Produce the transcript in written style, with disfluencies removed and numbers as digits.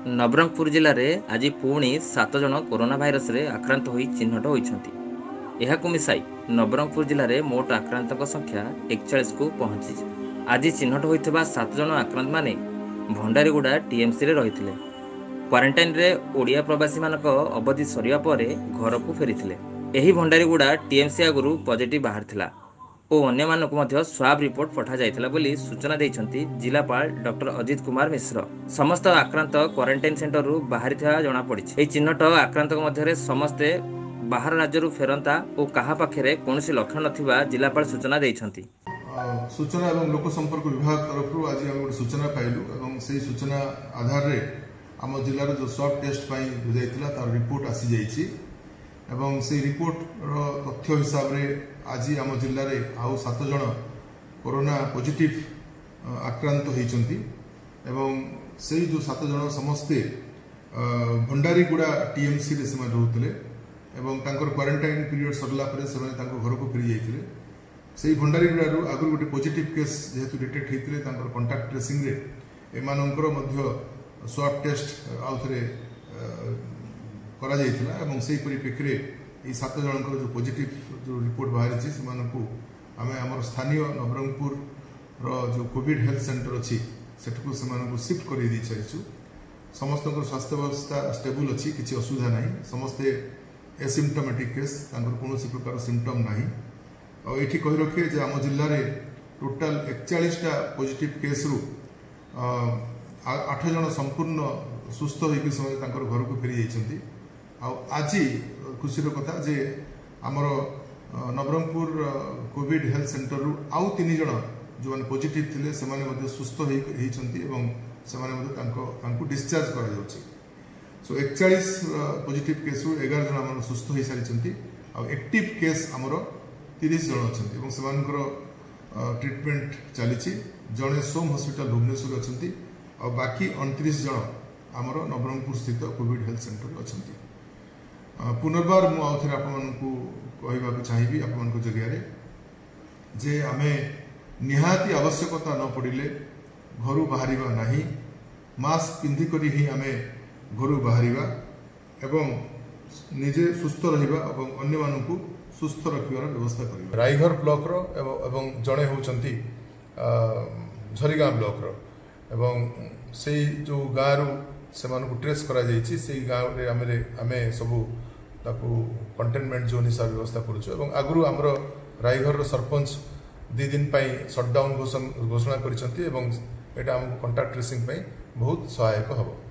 नवरंगपुर जिले में आज पुणी 7 जन कोरोना भाइरस रे आक्रांत होई चिन्हट होइछंती। एहाकु मिसाई नवरंगपुर जिले में मोट आक्रांतक संख्या 41 को पहुंची। आज चिन्हट होइथिबा 7 जन आक्रांत माने भंडारीगुड़ा टीएमसी रे रहिथिले। क्वारंटाइन रे ओडिया प्रवासी मानक अवधि सरिया परे घर को फेरिथिले। एही भंडारीगुड़ा टीएमसी आगुरु पॉजिटिव बाहरथिला और अन्य मानक मध्य स्वाब रिपोर्ट पठा जाइथिला बोली सूचना दैछंती जिलापाल डॉक्टर अजित कुमार मिश्र। समस्त आक्रांत क्वारंटाइन सेंटर रु बाहरिथिबा जणा पड़िछि। एही चिन्हट आक्रांतक मध्यरे समस्ते बाहर राज्य रु फेरंता और काहा पाखरे कोनोसी लक्षण नथिबा जिलापाल सूचना दैछंती। सूचना एवं लोक संपर्क विभाग तरफ आज आम गोटे सूचना पाइलु और से सूचना आधार रे आम जिलार जो स्वाब टेस्ट जाइथिला तार रिपोर्ट आसी जाइछि एवं से रिपोर्ट तथ्य हिसाब रे आज आम जिले में आउ 7 जन कोरोना पॉजिटिव आक्रांत होइचंती एवं से जो 7 जन समस्ते भंडारीगुड़ा टीएमसी रे से रहउतले एवं तांकर क्वारंटाइन पीरियड सरला परे से घर को फेरी जाइथिले। से भंडारीगुड़ा आगु गोटे पॉजिटिव केस जेहेतु डिटेक्ट होइतिले तांकर कांटेक्ट ट्रेसिंग रे एमानंकर मध्य स्वाब टेस्ट आउथरे करा जाइथिला एवं सेही परिप्रेक्षी ये 7 जनकर जो पॉजिटिव जो रिपोर्ट बाहरी से आम स्थानीय नवरंगपुर जो कोविड हेल्थ सेंटर अच्छी सेठू से शिफ्ट कर दी सारी। समस्त स्वास्थ्य व्यवस्था स्टेबल अच्छी, किसी असुविधा ना, समस्ते एसिम्टोमेटिक केस, कौन प्रकार सिम्पटम ना। और ये कही रखिए जे आम जिले में टोटाल 41टा पॉजिटिव केस रु 8 जन संपूर्ण सुस्थ होकर घर को फेरी जाइछंती। आज खुशी कथा जे आमर नवरंगपुर कोविड हेल्थ सेंटर रु आउ 3 जन जो मैंने पॉजिटिव थिले से माने सुस्थ होती डिस्चार्ज करा जाउछि। सो 41 पॉजिटिव केस रु 11 जन आम सुस्थ हो सारी एक्टिव केस आमर 30 जन अच्छा से ट्रिटमेंट चली। जड़े सोम हॉस्पिटल भुवनेश्वर अच्छा और बाकी 29 जन आमर नवरंगपुर स्थित कोविड हेल्थ सेंटर अच्छा। पुनर्बार मुझे आपको चाहिए आपण जरिया जे आमे निहाती आवश्यकता न पड़े घर बाहर ना, मास्क पिंधिक ही आमे घर बाहर एवं निजे सुस्थ रहिबा एवं अन्य मानकु सुस्थ रखिबार व्यवस्था करिबा। रायघर ब्लॉक रो एवं जड़े होचंती झरीगाँ ब्लॉक रो एवं से जो गाँव से ट्रेस करा जाइछि से गाँव रे आमे सबू ताकू कंटेनमेंट जोन हिसाब व्यवस्था करूँ। आगु आमर रायघर सरपंच 2 दिन सटडाउन घोषणा कर कंटाक्ट ट्रेसिंग बहुत सहायक हम।